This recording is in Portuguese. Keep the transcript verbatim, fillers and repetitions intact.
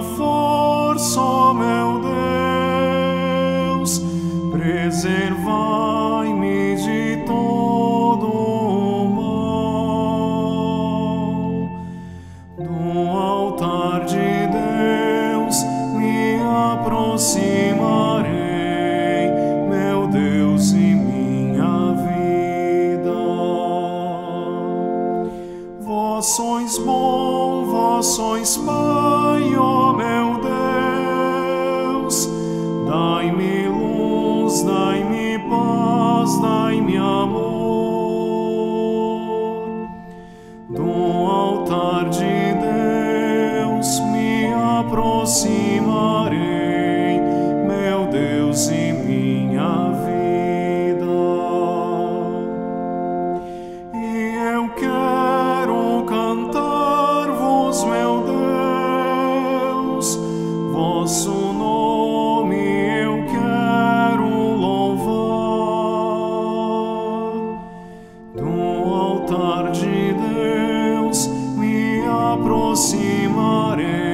força, ó meu Deus, preservai-me de todo o mal. Do altar de Deus me aproximarei, meu Deus e minha vida. Vós sois bom, vós sois Pai, ó meu Deus, dai-me luz, dai-me paz, dai-me amor. Do altar de Deus me aproximarei, meu Deus e minha vida. E eu quero cantar-vos, meu Deus, vosso nome eu quero louvar. Do altar de Deus me aproximarei,